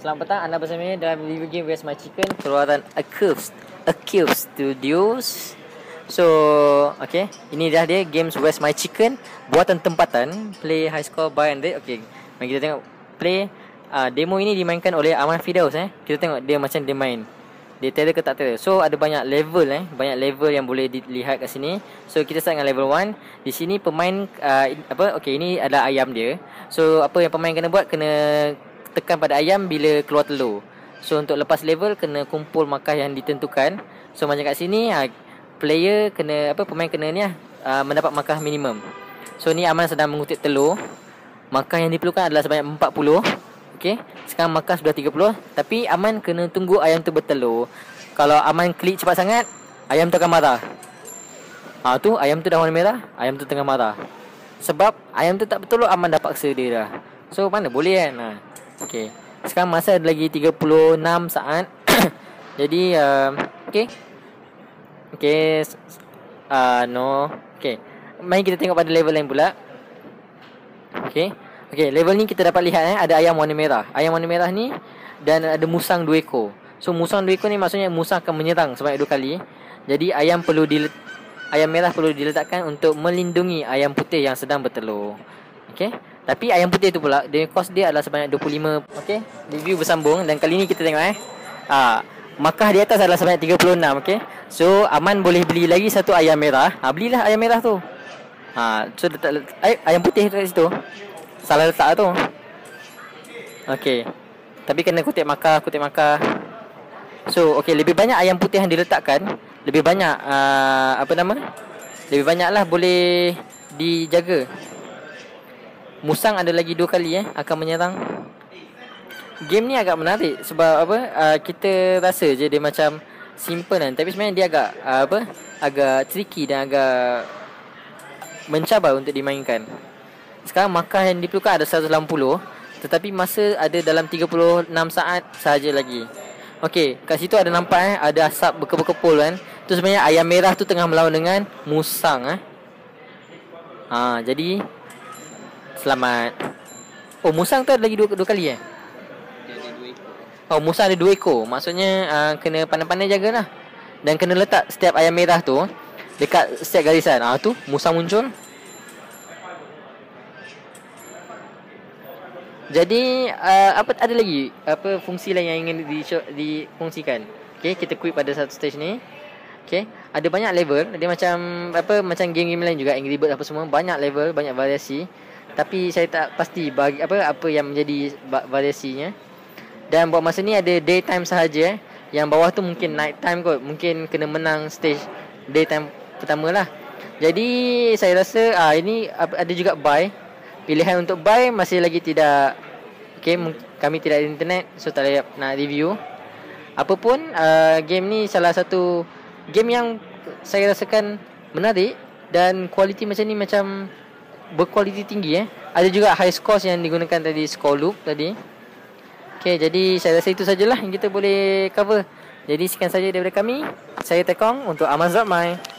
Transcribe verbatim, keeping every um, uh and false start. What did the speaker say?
Selamat petang, anda bersama saya dalam review game Where's My Chicken, keluaran Acube Acube Studios. So, okay, ini dah dia games Where's My Chicken, buatan tempatan, play high score by and rate. Okay, mari kita tengok play. uh, Demo ini dimainkan oleh Aman Firdaus. eh. Kita tengok dia macam dia main, dia terror ke tak terror. So ada banyak level eh, banyak level yang boleh dilihat kat sini. So kita start dengan level one. Di sini pemain uh, apa okey, ini adalah ayam dia. So apa yang pemain kena buat, kena tekan pada ayam bila keluar telur. So untuk lepas level kena kumpul markah yang ditentukan. So macam kat sini uh, player kena apa pemain kena ni uh, mendapat markah minimum. So ni Aman sedang mengutip telur. Markah yang diperlukan adalah sebanyak empat puluh. Okey, sekarang markah sudah tiga puluh, tapi Aman kena tunggu ayam tu bertelur. Kalau Aman klik cepat sangat, ayam tu akan marah. Ha tu ayam tu dah warna merah, ayam tu tengah marah. Sebab ayam tu tak bertelur, Aman dah paksa dia dah. So mana boleh kan? Ha. Okey. Sekarang masa ada lagi tiga puluh enam saat. Jadi uh, okey. Okey. Uh, no. Okey. Mari kita tengok pada level lain pula. Okey. Okey, level ni kita dapat lihat eh ada ayam warna merah. Ayam warna merah ni dan ada musang dua ekor. So musang dua ekor ni maksudnya musang akan menyerang sebanyak dua kali. Jadi ayam perlu dilet ayam merah perlu diletakkan untuk melindungi ayam putih yang sedang bertelur. Okey. Tapi ayam putih tu pula, dia kos dia adalah sebanyak dua puluh lima. Okey, review bersambung dan kali ni kita tengok eh. Ah, markah di atas adalah sebanyak tiga puluh enam, okey. So Aman boleh beli lagi satu ayam merah. Ah, belilah ayam merah tu. Ha, so letak, ay, ayam putih tu kat situ. Salah letak tu. Okey. Tapi kena kutip markah, kutip markah. So, okey, lebih banyak ayam putih yang diletakkan, lebih banyak uh, apa nama? Lebih banyaklah boleh dijaga. Musang ada lagi dua kali eh akan menyerang. Game ni agak menarik sebab apa? Uh, kita rasa je dia macam simple kan, tapi sebenarnya dia agak uh, apa? Agak tricky dan agak mencabar untuk dimainkan. Sekarang markah yang diperlukan ada seratus lapan puluh, tetapi masa ada dalam tiga puluh enam saat sahaja lagi. Okey, kat situ ada nampak eh ada asap berkepul-kepul kan. Tu sebenarnya ayam merah tu tengah melawan dengan musang eh. Ha, jadi selamat. Oh, musang tu ada lagi dua, dua kali eh? Dia ada dua ekor. Oh, musang ada dua ekor. Maksudnya uh, kena pandai-pandai jagalah. Dan kena letak setiap ayam merah tu dekat setiap garisan. Ah tu musang muncul. Jadi uh, apa ada lagi apa fungsi lain yang ingin di, dikongsikan? Okey, kita quit pada satu stage ni. Okey, ada banyak level. Dia macam apa macam game-game lain juga, Angry Bird apa semua, banyak level, banyak variasi. Tapi saya tak pasti bagi apa apa yang menjadi variasinya. Dan buat masa ni ada daytime sahaja eh. Yang bawah tu mungkin night time kot. Mungkin kena menang stage daytime pertama lah. Jadi saya rasa ah ini ada juga buy. Pilihan untuk buy masih lagi tidak. Okay, kami tidak ada internet, so tak boleh nak review. Apapun uh, game ni salah satu game yang saya rasakan menarik. Dan kualiti macam ni macam berkualiti tinggi eh. Ada juga high scores yang digunakan tadi, score loop tadi. Okay, jadi saya rasa itu sajalah yang kita boleh cover. Jadi sekian saja daripada kami. Saya Tekong untuk Amazon My.